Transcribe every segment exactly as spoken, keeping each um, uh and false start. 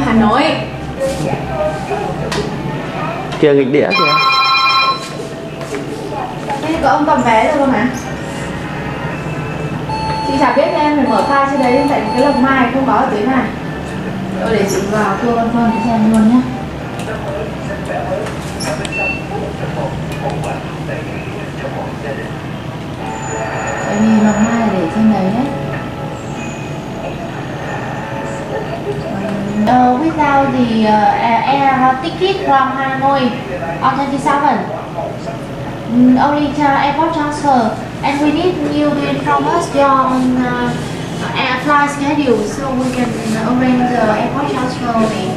Hà Nội. Kìa nghịch đĩa kìa. Đây có ông cầm vé rồi không hả? Chị chả biết em phải mở file trên đấy, tại cái lộc mai không có ở tuyến này. Rồi để chị vào tour con phân để xem luôn nhé. Tại vì lộc mai để trên đấy đấy. Uh, without the uh, air ticket from Hanoi on twenty-seven, mm, only uh, airport transfer, and we need you to inform us your uh, air flight schedule so we can arrange the airport transfer only.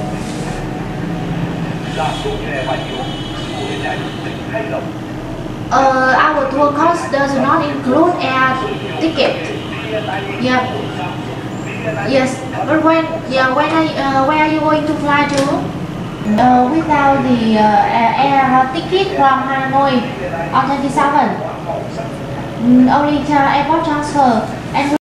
Uh, our tour cost does not include air ticket. Yeah. Yes, but when, yeah, when are, uh, where are you going to fly to? Uh, without the uh, air ticket from Hanoi on twenty-seven, mm, only uh, airport transfer, and